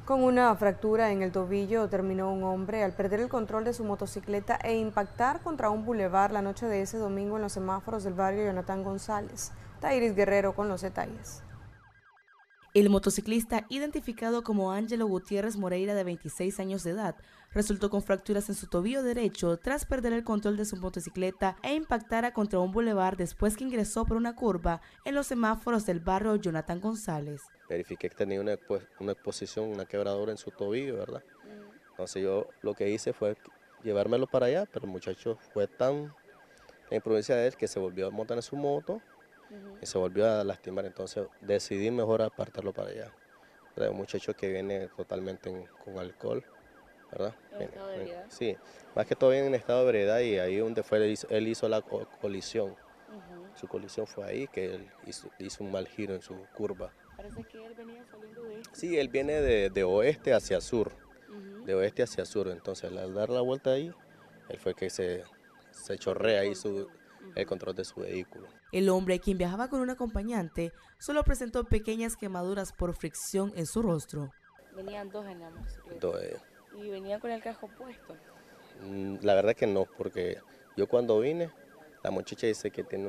Con una fractura en el tobillo terminó un hombre al perder el control de su motocicleta e impactar contra un bulevar la noche de ese domingo en los semáforos del barrio Jonathan González. Tairis Guerrero con los detalles. El motociclista, identificado como Ángelo Gutiérrez Moreira, de 26 años de edad, resultó con fracturas en su tobillo derecho tras perder el control de su motocicleta e impactara contra un bulevar después que ingresó por una curva en los semáforos del barrio Jonathan González. Verifiqué que tenía una exposición, una quebradura en su tobillo, ¿verdad? Entonces yo lo que hice fue llevármelo para allá, pero el muchacho fue tan la imprudencia de él que se volvió a montar en su moto y se volvió a lastimar. Entonces decidí mejor apartarlo para allá. Era un muchacho que viene totalmente con alcohol, ¿verdad? ¿En estado de ebriedad? Sí, más que todo viene en estado de ebriedad y ahí donde fue él hizo la colisión. Su colisión fue ahí que él hizo un mal giro en su curva. Parece que él venía saliendo de este. Sí, él viene de oeste hacia sur, de oeste hacia sur. Entonces al dar la vuelta ahí, él fue que se chorrea ahí el control de su vehículo. El hombre, quien viajaba con un acompañante, solo presentó pequeñas quemaduras por fricción en su rostro. Venían dos en la motocicleta. Entonces, ¿Y venían con el casco puesto? la verdad que no, porque yo cuando vine, la muchacha dice que tiene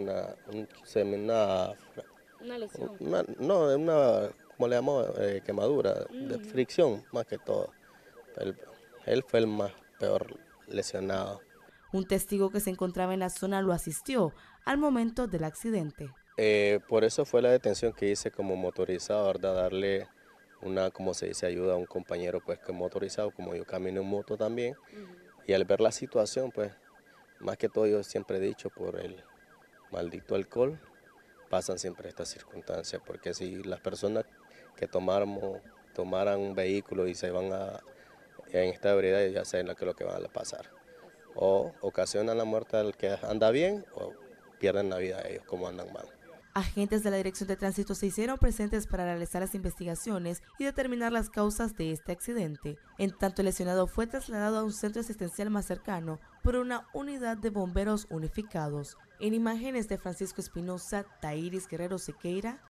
Una lesión. ¿cómo le llamamos? Quemadura, de fricción más que todo. Él, él fue el más peor lesionado. Un testigo que se encontraba en la zona lo asistió al momento del accidente. Por eso fue la detención que hice como motorizado, ¿verdad? Darle como se dice, ayuda a un compañero pues que es motorizado, como yo camino en moto también. Y al ver la situación, pues, más que todo yo siempre he dicho, por el maldito alcohol, pasan siempre estas circunstancias, porque si las personas que tomaran un vehículo y se van en esta ebriedad, ya saben lo que van a pasar. O ocasionan la muerte al que anda bien, o pierden la vida ellos como andan mal. Agentes de la Dirección de Tránsito se hicieron presentes para realizar las investigaciones y determinar las causas de este accidente. En tanto, el lesionado fue trasladado a un centro asistencial más cercano por una unidad de bomberos unificados. En imágenes de Francisco Espinosa, Tairis Guerrero Sequeira,